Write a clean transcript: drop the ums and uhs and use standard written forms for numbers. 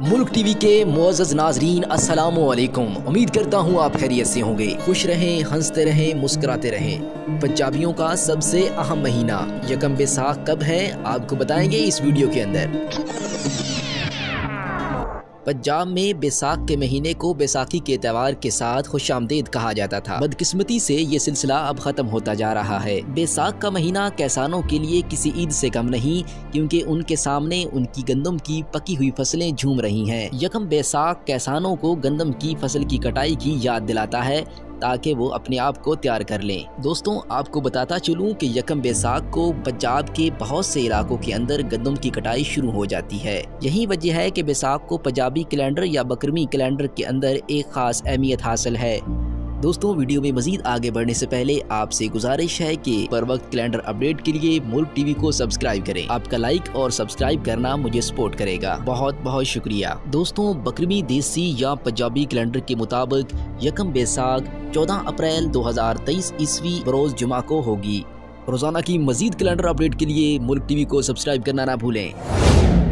मुल्क टीवी के मुअज़्ज़ज़ नाज़रीन अस्सलामु अलैकुम। उम्मीद करता हूँ आप खैरियत से होंगे, खुश रहें, हंसते रहें, मुस्कुराते रहें। पंजाबियों का सबसे अहम महीना यकम बैसाख कब है, आपको बताएंगे इस वीडियो के अंदर। पंजाब में बैसाख के महीने को बैसाखी के त्यौहार के साथ खुशामदीद कहा जाता था। बदकिस्मती से ये सिलसिला अब खत्म होता जा रहा है। बैसाख का महीना किसानों के लिए किसी ईद से कम नहीं, क्योंकि उनके सामने उनकी गंदम की पकी हुई फसलें झूम रही हैं। यकम बैसाख किसानों को गंदम की फसल की कटाई की याद दिलाता है ताकि वो अपने आप को तैयार कर लें। दोस्तों, आपको बताता चलूं कि यकम बैसाख को पंजाब के बहुत से इलाकों के अंदर गंदम की कटाई शुरू हो जाती है। यही वजह है कि बैसाख को पंजाबी कैलेंडर या बकरमी कैलेंडर के अंदर एक खास अहमियत हासिल है। दोस्तों, वीडियो में मजीद आगे बढ़ने से पहले आपसे गुजारिश है कि बर वक्त कैलेंडर अपडेट के लिए मुल्क टीवी को सब्सक्राइब करें। आपका लाइक और सब्सक्राइब करना मुझे सपोर्ट करेगा। बहुत बहुत शुक्रिया। दोस्तों, बकरमी देसी या पंजाबी कैलेंडर के मुताबिक यकम बैसाख 14 अप्रैल 2023 ईस्वी बरोज जुमा को होगी। रोजाना की मजीद कैलेंडर अपडेट के लिए मुल्क टीवी को सब्सक्राइब करना ना भूलें।